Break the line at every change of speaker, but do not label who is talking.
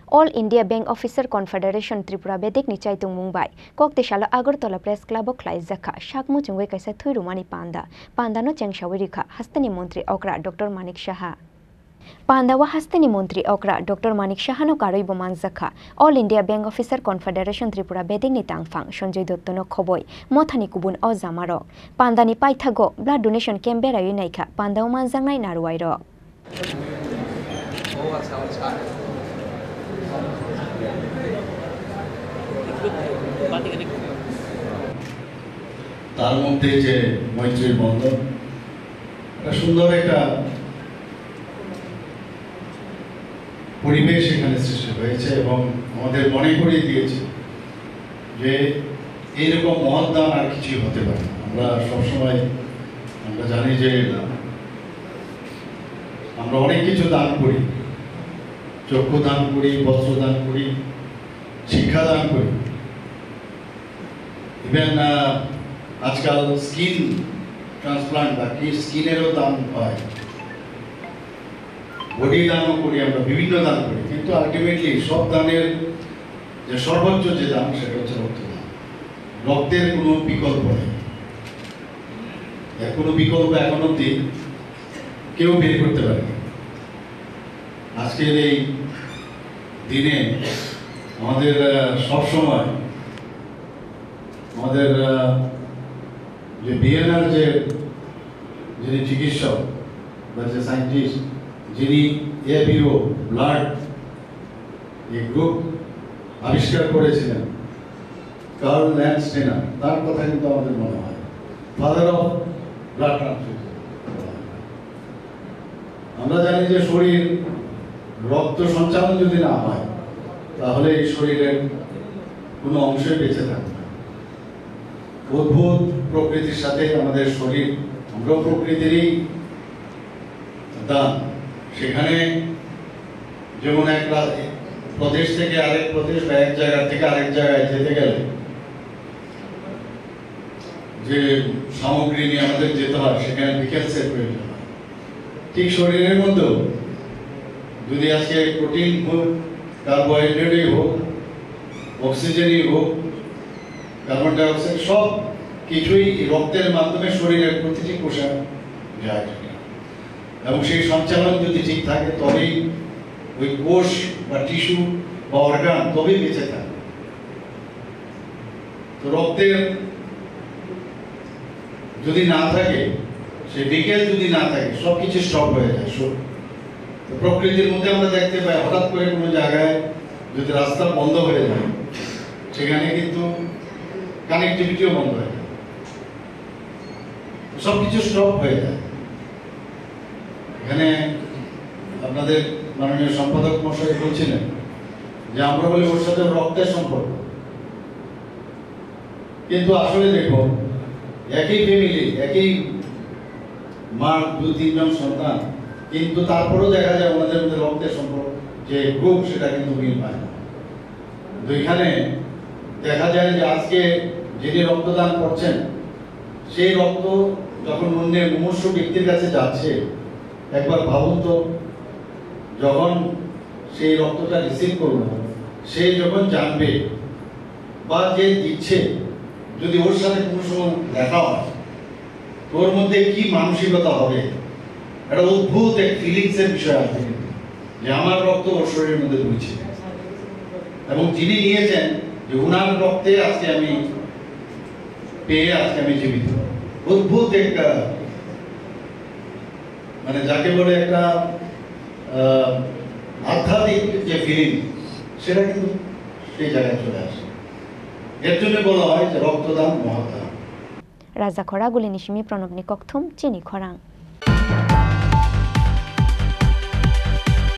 All India Bank Officer Confederation Tripura Bedekni Chaitokmung bai Koktisalo Agartala Press Club Khlaijakha Mwchungwi Kaisa Thowi Rwmani Panda Pandano Chengsawi Rwkha Hasteni Mantri okra Dr.Manik Saha Pandao Hasteni Mantri okra Dr.Manik Saha no karoibo Manjakha All India Bank Officer Confederation Tripura Bedekni tangfang Sanjay Dotto no khoboi mothani kubun o jamarok Pandani paithago blood donation camp berayo naikha Pandao manjangnai naruwairok
তার মধ্যে যে মৈত্রীর বন্ধন একটা সুন্দর একটা পরিবেশ এখানে সৃষ্টি হয়েছে এবং আমাদের মনে করিয়ে দিয়েছে যে এইরকম মহৎ দান আর কিছুই হতে পারে না। আমরা সবসময় আমরা জানি যে আমরা অনেক কিছু দান করি, চক্ষু দান করি, বস্ত্র দান করি, শিক্ষা দান করি, ইভেন আজকাল স্কিন ট্রান্সপ্লান্ট বা স্কিনেরও দান হয়, বডি দানও করি, আমরা বিভিন্ন দান করি, কিন্তু আলটিমেটলি সব দানের যে সর্বোচ্চ যে দান সেটা হচ্ছে রক্তদান। রক্তের কোনো বিকল্প নেই, কোনো বিকল্প এখন অব্দি কেউ বের করতে পারে না। আজকের এই দিনে আমাদের সবসময় আমাদের যে বিএনআর যে যিনি চিকিৎসক বা যে সায়েন্টিস্ট যিনি এ বিও ব্লাড এই গ্রুপ আবিষ্কার করেছিলেন কার্ল ল্যান্ডস্টেনার, তার কথা কিন্তু আমাদের মনে হয় ফাদার অফ ব্লাড ট্রান্সফিউশন। আমরা জানি যে শরীর রক্ত সঞ্চালন যদি না হয় তাহলে এই শরীরের কোনো অংশই বেঁচে থাকবে না। অদ্ভুত প্রকৃতির সাথে আমাদের শরীর, আমরা প্রকৃতিরই দান। সেখানে যেমন এক প্রদেশ থেকে আরেক প্রদেশ বা এক জায়গা থেকে আরেক জায়গায় যেতে গেলে যে সামগ্রী নিয়ে আমাদের যেতে হয় সেখানে ভিকেলসের প্রয়োজন হয়। ঠিক শরীরের মধ্যেও যদি আজকে প্রোটিন হোক, কার্বোহাইড্রেটই হোক, অক্সিজেনই হোক, কার্বন ডাইঅক্সাইড, সব কিছুই রক্তের মাধ্যমে শরীরের প্রতিটি কোষে যায় এবং সেই সঞ্চালন যদি ঠিক থাকে তবেই ওই কোষ বা টিস্যু বা অর্গান তবেই বেঁচে থাকে। তো রক্তের যদি না থাকে, সে বিকেল যদি না থাকে, সবকিছু স্টপ হয়ে যায়। প্রকৃতির মধ্যে আমরা দেখতে পাই হঠাৎ করে কোনো জায়গায় যদি রাস্তা বন্ধ হয়ে যায় সেখানে কিন্তু কানেক্টিভিটিও বন্ধ হয়ে যায়, সবকিছু স্টপ হয়ে যায়। এখানে আপনাদের মাননীয় সম্পাদক মশাই বলছিলেন যে আমরা বলি ওর সাথে রক্তের সম্পর্ক, কিন্তু আসলে দেখুন একই ফ্যামিলি, একই মার 2-3 জন সন্তান, কিন্তু তারপরেও দেখা যায় ওনাদের মধ্যে রক্তের সম্পর্ক যে গ্রুপ সেটা কিন্তু মিল পায় না। তো এখানে দেখা যায় যে আজকে যিনি রক্তদান করছেন সেই রক্ত যখন অন্যের মুমূর্ষু ব্যক্তির কাছে যাচ্ছে, একবার ভাবুন তো, যখন সেই রক্তটা রিসিভ করবে সে যখন জানবে বা যে দিচ্ছে যদি ওর সাথে কোনো সময় দেখা হয় ওর মধ্যে কি মানসিকতা হবে, একটা অদ্ভুত এক ফিলিংসের বিষয় আসবে যে আমার রক্ত ওর শরীরের মধ্যে বইছে এবং যিনি নিয়েছেন যে উনার রক্তে আজকে আমি পেয়ে আজকে আমি জীবিত। অদ্ভুত একটা মানে যাকে বলে একটা আধ্যাত্মিক যে ফিলিং সেটা কিন্তু সেই জায়গায় চলে আসে। এর জন্য বলা হয় যে রক্তদান মহাদান।
রাজা খরা গুলি নিশিমি প্রণবনি ককথুম চিনি খরাং।